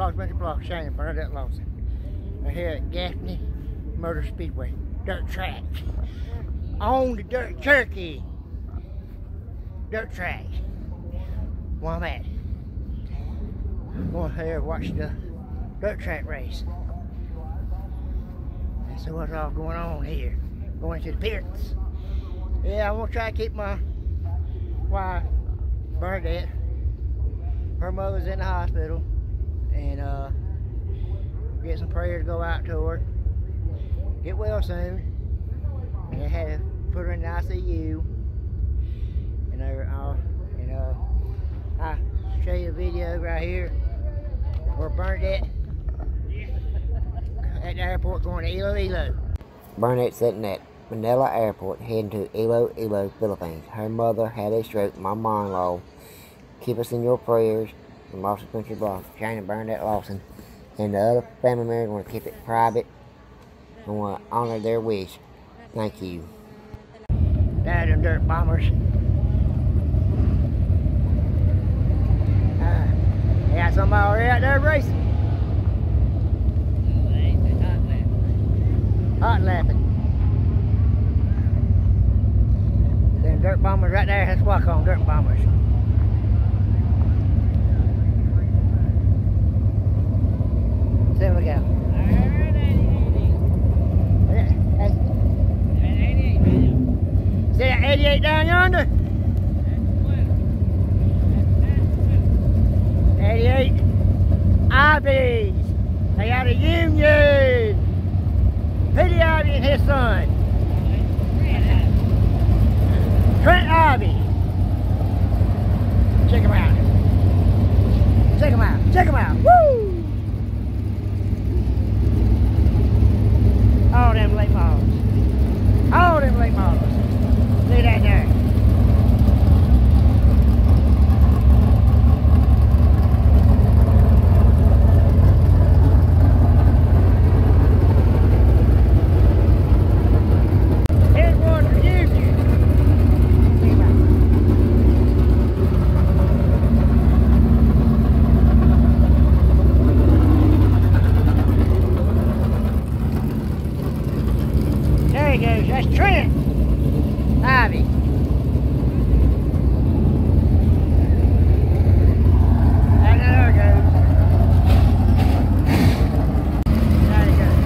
Lost Country Block, Shannon, Bernadette Lawson. We're here at Gaffney Motor Speedway, dirt track. On the dirt Cherokee. Dirt track. Where I'm at. Going here to watch the dirt track race. And so what's all going on here? Going to the pits. Yeah, I'm gonna try to keep my wife, Bernadette. Her mother's in the hospital. And get some prayers to go out to her. Get well soon. And I had to put her in the ICU. And I'll show you a video right here where Bernadette at the airport going to Iloilo. Bernadette sitting at Manila Airport heading to Iloilo, Philippines. Her mother had a stroke. My mom-in-law. Keep us in your prayers. From Lost Country Block, Shannon, Bernadette Lawson, and the other family members want to keep it private and want to honor their wish. Thank you. Dad and dirt bombers. They got somebody already out there racing. Hot lapping. Them dirt bombers right there. Let's walk on dirt bombers. There we go. See that 88 down yonder? 88 Ivies. They got a union. Petey Ivy and his son. Trent Ivy. Check him out. Check him out. Check him out. Woo! All them late models. All them late models. See that there. Here's one for you. See that. There he goes, that's Trent Ivy. And there he goes. There he goes.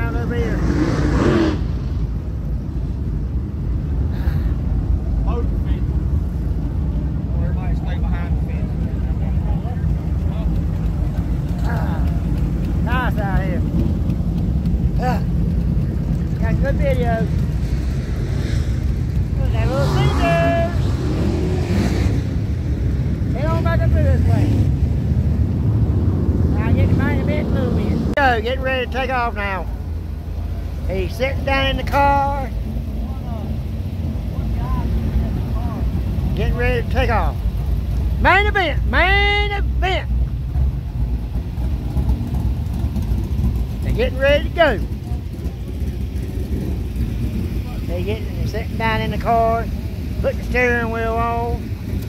around over here. Hold the fence. Or everybody stay behind the fence. Nice out here. Got good video. Look at that little fingers. Head on back up through this way. Now get the main event moving. So, getting ready to take off now. He's sitting down in the car. Getting ready to take off. Main event, main event. They're getting ready to go. They're sitting down in the car, putting the steering wheel on.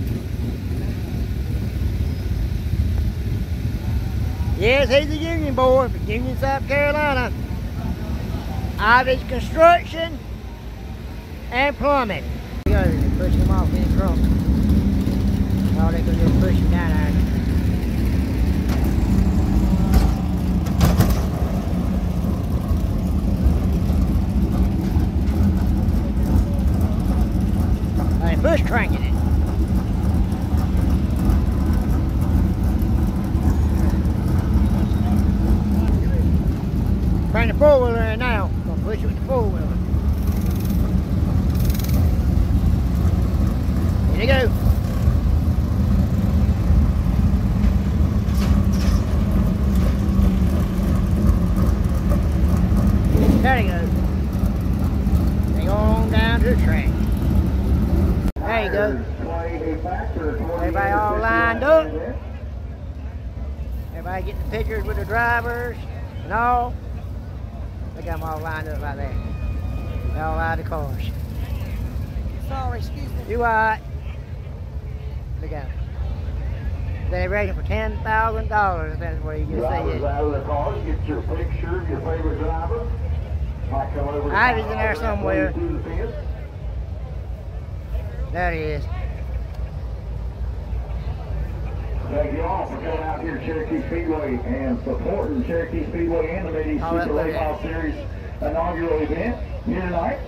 Yes, he's a union boy from Union, South Carolina. Ivy's Construction and Plumbing. There you go, they're pushing him off in the trunk. Oh, they're going to push him down there. Bush cranking it. Bring the four-wheeler in now. Gonna push it with the four-wheeler. Here you go. There you go. They go on down to the track. There you go. Everybody all lined up. Everybody getting the pictures with the drivers and all. Look at them all lined up right there. They all out of the cars. Sorry, excuse me. You alright? Look at them. They're rating for $10,000 if that's what you just say. Drivers out of the cars, get your picture of your favorite driver. Might come over. Ivy's in there somewhere. Through the fence. There he is. Thank you all for coming out here to Cherokee Speedway and supporting Cherokee Speedway and the Mid-East Super Late Model Series inaugural event here tonight.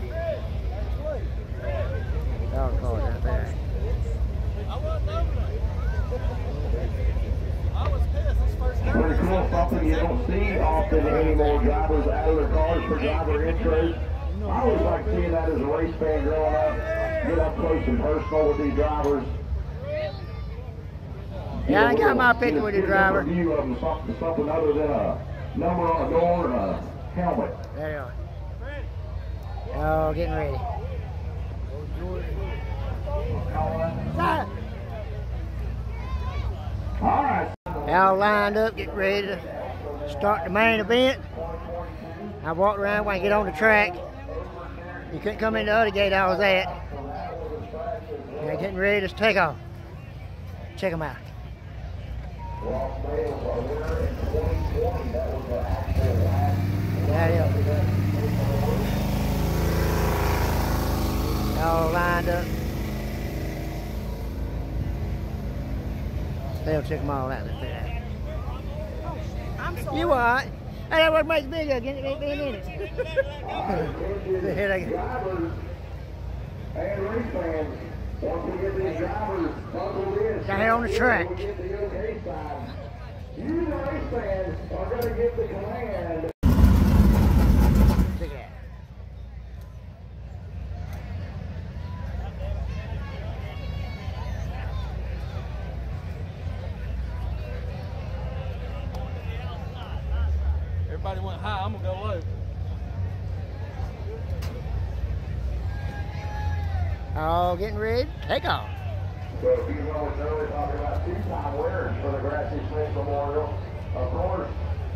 Dog cars out there. Pretty cool, something you don't see often anymore. Drivers out of their cars for driver intros. I always like seeing that as a race fan growing up. Get up close and personal with these drivers. Yeah, I got my picture with the driver. View of them, something other than a number on a door and a helmet. There you are. Oh, getting ready. All right. All lined up, getting ready to start the main event. I walked around when I get on the track. You couldn't come in the other gate I was at. They're getting ready to take off. Check them out. There you go. All lined up. They'll check them all out. You alright? Hey, that's what makes big again. It ain't being in it. Here they go. And race fans, once we get these drivers buckled in, Down here on the track. you the okay side. You, the race fans, are going to get the command. Look at that. Everybody went high, I'm gonna go low. All getting ready to take off. So if you know it's early, talking about two-time winners for the Grassy Smith Memorial. Of course,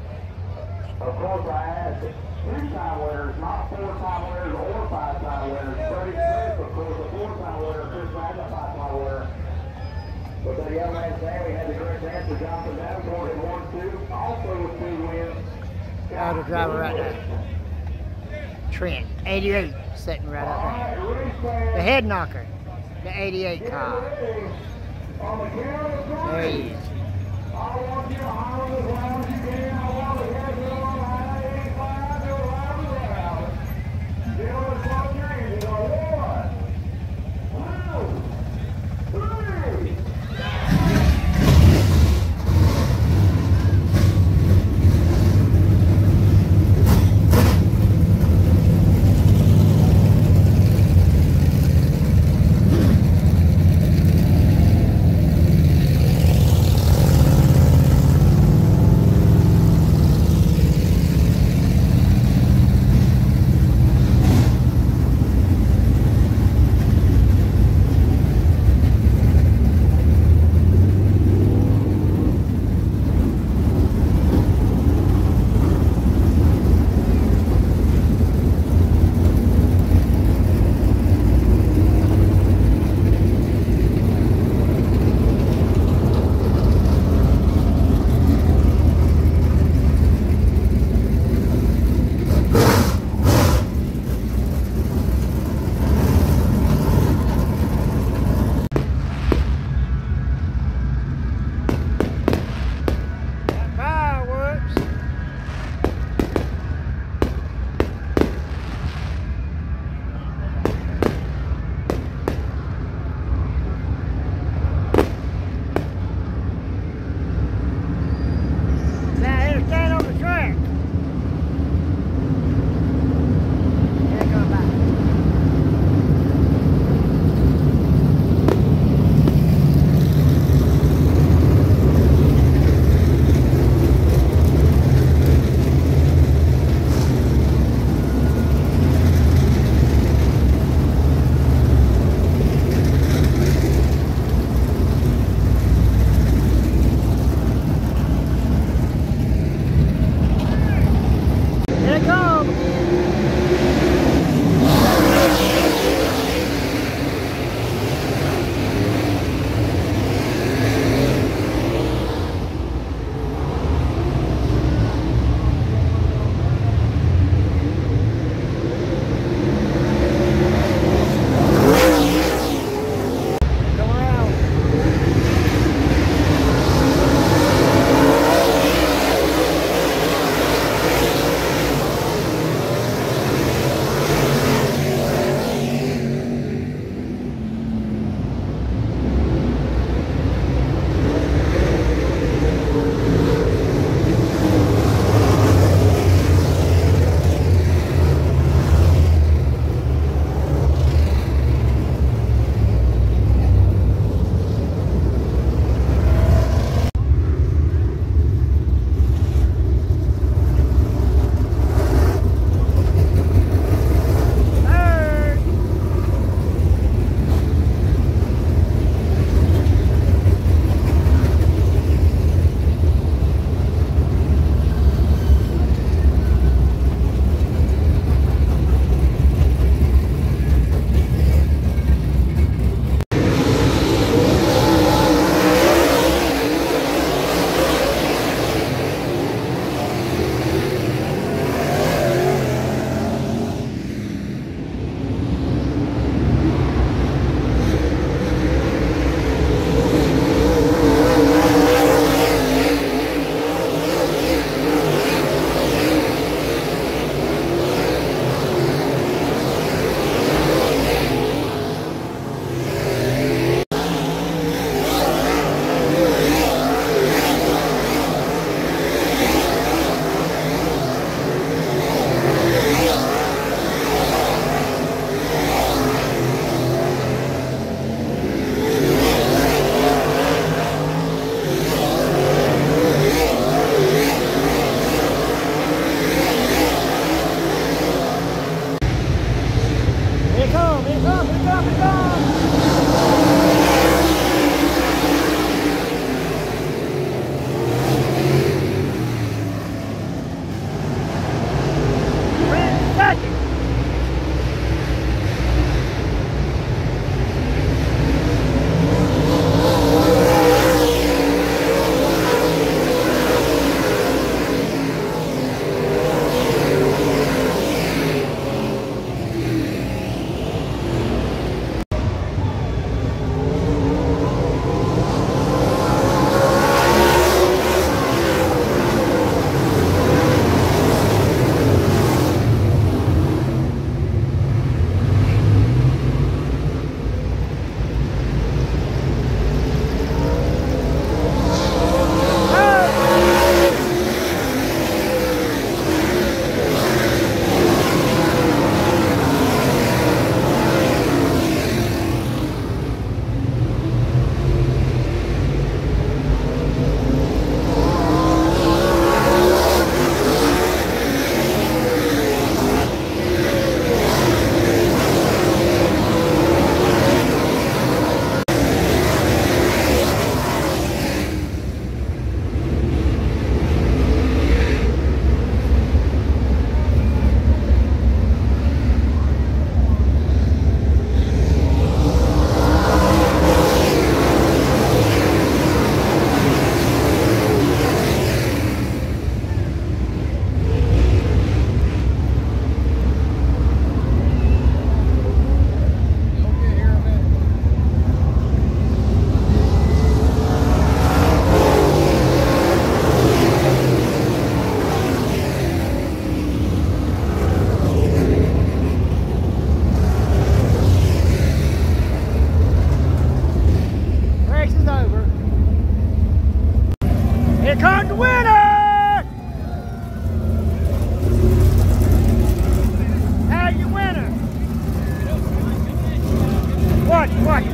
I asked three-time winners, not four-time winners or five-time winners. Freddie Smith, of course, a four-time winner. Chris Mack, a five-time winner. But the young man Sammy had the correct answer. Jonathan Davenport had 1-2, also with 2 wins. Oh, the driver right there. Trent, 88, sitting right up there. The head knocker, the 88 car. There he is. Fireworks. Now here's stand on the track. Here it comes back. Here it comes. Come around. Third. Here it comes, here it comes, here it comes, here it comes. Brand second.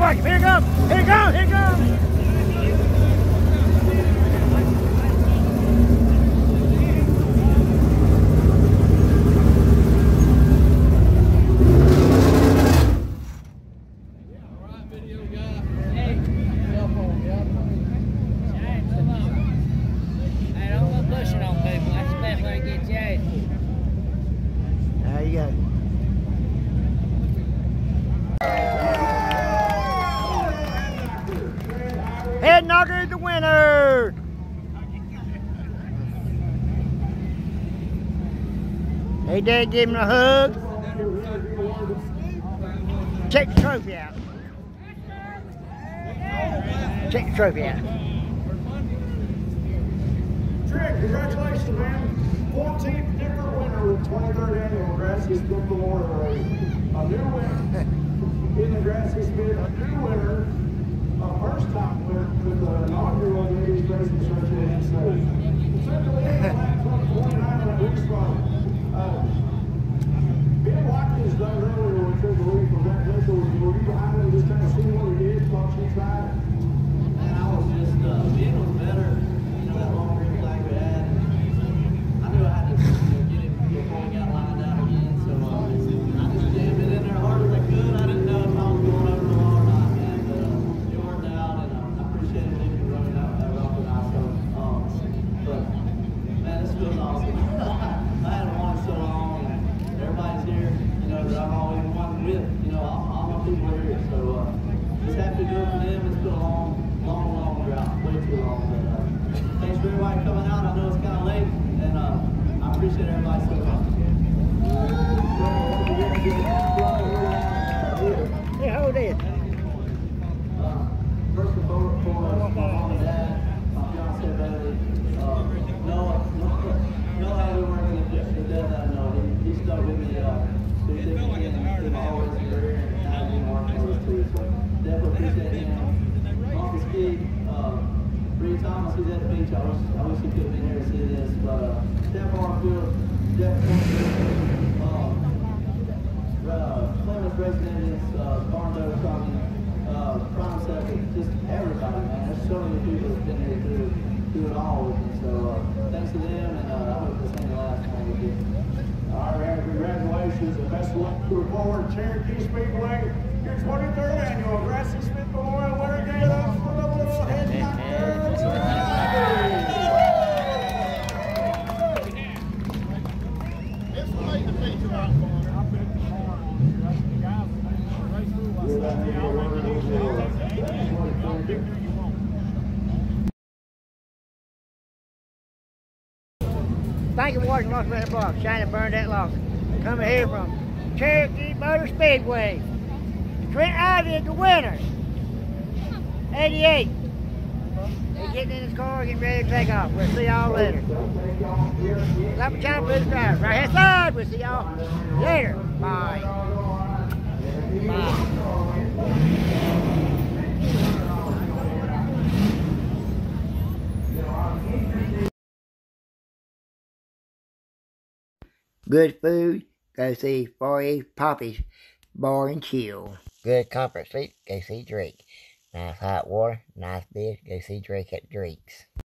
watch him. Here it comes. Here it comes. Here it comes. There you go. Head knocker is the winner. Hey, Dad, give him a hug. Check the trophy out. Check the trophy out. Trick, congratulations, man. 14th different winner with 23rd annual Grassy Smith Memorial Race. A new winner in the Grassy Smith, a new winner, a first-time winner with the inaugural Ladies Racing Association. Second winner, lap 29 on the respawn. Ben Watkins done earlier with Triple Leaf. Congratulations. Were you behind him just kind of seeing what he did? Thought she tried? And I was just, Ben was better, you know, that long green flag we had. I knew I had to get him before we got lined out again, so I just jammed it in there hard as I could. I didn't know if I was going over the wall or not, man, but it worked out, and I appreciate it for running out that rough and ice. But, man, this feels awesome. I hadn't won it so long, and everybody's here, you know, that I've always wanted with, you know, all my people are here, so just happy to do it for them. It's been a long drought, way too long. But thanks for everybody coming out. I know it's kind of late, and I appreciate everybody so much. Yeah, hold it. First and foremost, my mom and dad, my fiance Bailey, Noah had been working the death that I know. He stuck with me through thick and thin, through my whole career, and I've been working with us too. So definitely appreciate him. Uncle Steve, Bree Thomas, who's at the beach. I wish he could have been here to see this, but Jeff Arfield, Jeff Clemens Residence, Barndo coming, Prime Second, just everybody, man. There's so many people that's been here through it all with me. So thanks to them, and I hope this ain't the last one we do. All right, congratulations and best of luck to forward Cherokee Speedway. Your 23rd annual Grassy Smith Memorial winner. Give it up for the little head knocker. This made the feature a lot fun. I've been to the guys race through. I said, yeah, I'll make it easy. I'll pick who you want. Thank you for watching Lost Running Block, Shining Bernadette Lawson. Coming here from Cherokee Motor Speedway. Trent Ivy is the winner. 88. He's getting in his car, getting ready to take off. We'll see y'all later. Lap of time for this drive. Right hand side. We'll see y'all later. Bye. Bye. Good food, go see 4E Poppy's Bar and Chill. Good comfort sleep, go see Drake. Nice hot water, nice bed, go see Drake at Drake's.